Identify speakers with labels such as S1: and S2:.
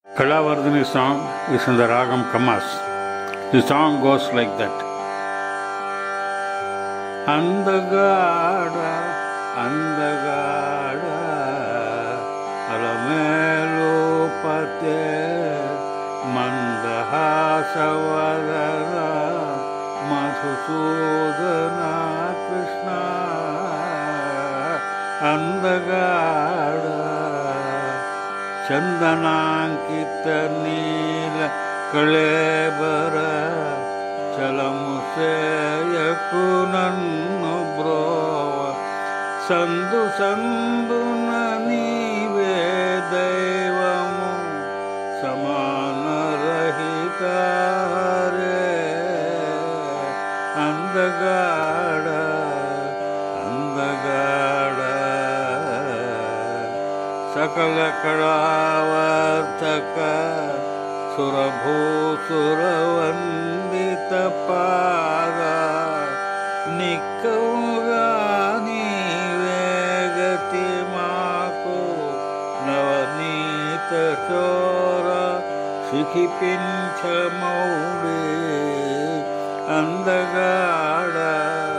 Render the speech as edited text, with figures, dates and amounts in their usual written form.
S1: Kalavardhani song is in the Ragam Kamas. The song goes like that. Andagada, andagada, alamelu pate, mandahasavadana, madhusudana Krishna, andagada. ಚಂದನಾಂಕಿತ ನೀಲ ಕಳೇಬರ ಚಲಮುಸೇಯಕು ನನ್ನು ಬ್ರೋವ ಸಂದು ಸಂದುನ ನೀವೇ ದೈವಮು ಸಮಾನರಹಿತ ಹರೇ ಅಂದಗಾಡ ಅಂದಗಾಡ सकल कलावर्तक सुरभूसुरवंदित पाद निकमुगा नीवे गति माको नवनीत चोर शिखिपिंच मौड़े अंधगाड़